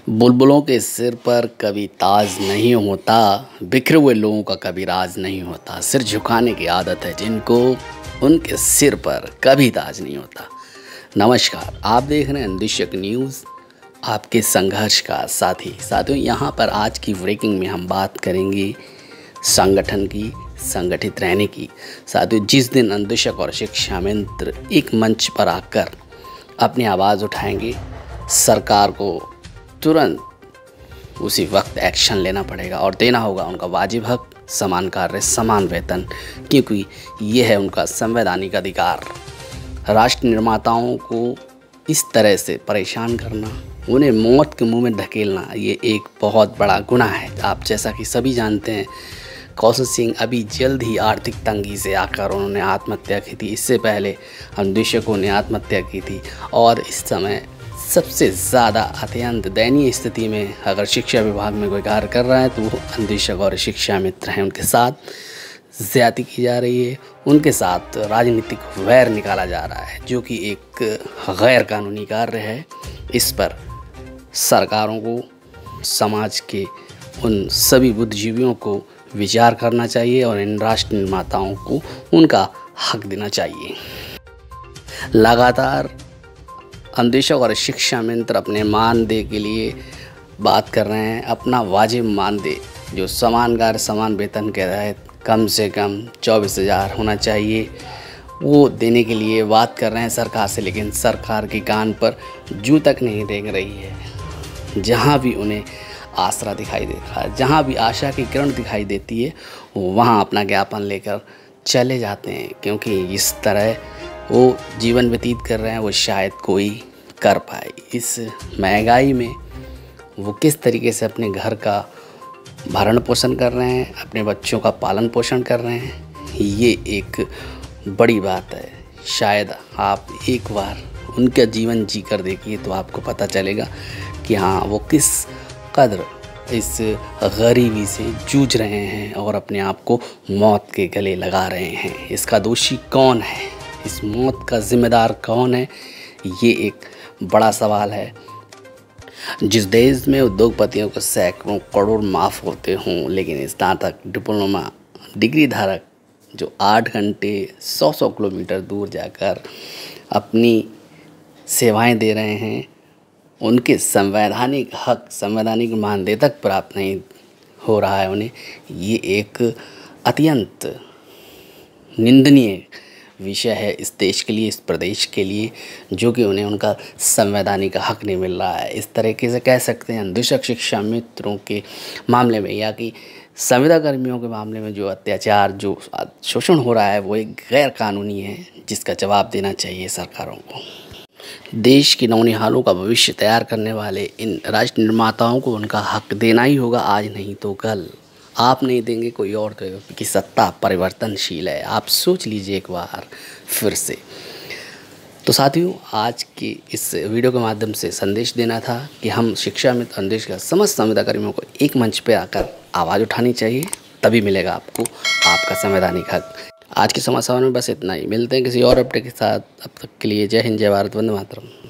बुलबुलों के सिर पर कभी ताज नहीं होता, बिखरे हुए लोगों का कभी राज नहीं होता। सिर झुकाने की आदत है जिनको, उनके सिर पर कभी ताज नहीं होता। नमस्कार, आप देख रहे हैं अंदिशक न्यूज़, आपके संघर्ष का साथी। साथियों, यहाँ पर आज की ब्रेकिंग में हम बात करेंगे संगठन की, संगठित रहने की। साथियों, जिस दिन अंदिशक और शिक्षा मित्र एक मंच पर आकर अपनी आवाज़ उठाएंगे, सरकार को तुरंत उसी वक्त एक्शन लेना पड़ेगा और देना होगा उनका वाजिब हक, समान कार्य समान वेतन, क्योंकि ये है उनका संवैधानिक अधिकार। राष्ट्र निर्माताओं को इस तरह से परेशान करना, उन्हें मौत के मुंह में धकेलना, ये एक बहुत बड़ा गुनाह है। आप जैसा कि सभी जानते हैं, कौशल सिंह अभी जल्द ही आर्थिक तंगी से आकर उन्होंने आत्महत्या की थी। इससे पहले अंदिशकों ने आत्महत्या की थी और इस समय सबसे ज़्यादा अत्यंत दयनीय स्थिति में अगर शिक्षा विभाग में कोई कार्य कर रहा है तो वो अंदिशक और शिक्षा मित्र हैं। उनके साथ ज़्यादती की जा रही है, उनके साथ राजनीतिक वैर निकाला जा रहा है, जो कि एक गैर कानूनी कार्य है। इस पर सरकारों को, समाज के उन सभी बुद्धिजीवियों को विचार करना चाहिए और इन राष्ट्र निर्माताओं को उनका हक देना चाहिए। लगातार अंदिशक और शिक्षा मित्र अपने मानदेय के लिए बात कर रहे हैं, अपना वाजिब मानदेय जो समान कार्य समान वेतन के तहत कम से कम 24,000 होना चाहिए, वो देने के लिए बात कर रहे हैं सरकार से। लेकिन सरकार के कान पर जूं तक नहीं रेंग रही है। जहाँ भी उन्हें आसरा दिखाई देता है, जहाँ भी आशा की किरण दिखाई देती है, वहाँ अपना ज्ञापन लेकर चले जाते हैं, क्योंकि इस तरह वो जीवन व्यतीत कर रहे हैं वो शायद कोई कर पाए। इस महंगाई में वो किस तरीके से अपने घर का भरण पोषण कर रहे हैं, अपने बच्चों का पालन पोषण कर रहे हैं, ये एक बड़ी बात है। शायद आप एक बार उनका जीवन जी कर देखिए तो आपको पता चलेगा कि हाँ, वो किस कदर इस गरीबी से जूझ रहे हैं और अपने आप को मौत के गले लगा रहे हैं। इसका दोषी कौन है, इस मौत का जिम्मेदार कौन है, ये एक बड़ा सवाल है। जिस देश में उद्योगपतियों को सैकड़ों करोड़ माफ़ होते हों, लेकिन स्नातक डिप्लोमा डिग्री धारक जो 8 घंटे 100 किलोमीटर दूर जाकर अपनी सेवाएं दे रहे हैं, उनके संवैधानिक हक, संवैधानिक मानदेय तक प्राप्त नहीं हो रहा है उन्हें, ये एक अत्यंत निंदनीय विषय है इस देश के लिए, इस प्रदेश के लिए, जो कि उन्हें उनका संवैधानिक हक नहीं मिल रहा है। इस तरीके से कह सकते हैं अंदिशक शिक्षा मित्रों के मामले में या कि संविदा कर्मियों के मामले में जो अत्याचार, जो शोषण हो रहा है, वो एक गैर कानूनी है, जिसका जवाब देना चाहिए सरकारों को। देश की नौनिहालों का भविष्य तैयार करने वाले इन राष्ट्र निर्माताओं को उनका हक देना ही होगा, आज नहीं तो कल। आप नहीं देंगे कोई और देगा, क्योंकि सत्ता परिवर्तनशील है। आप सोच लीजिए एक बार फिर से। तो साथियों, आज की इस वीडियो के माध्यम से संदेश देना था कि हम शिक्षा मित्र अंदिशक का समस्त संविदा कर्मियों को एक मंच पर आकर आवाज़ उठानी चाहिए, तभी मिलेगा आपको आपका संवैधानिक हक। आज के समाचार में बस इतना ही। मिलते हैं किसी और अपडेट के साथ। अब तक के लिए जय हिंद, जय भारत, वंदे मातरम।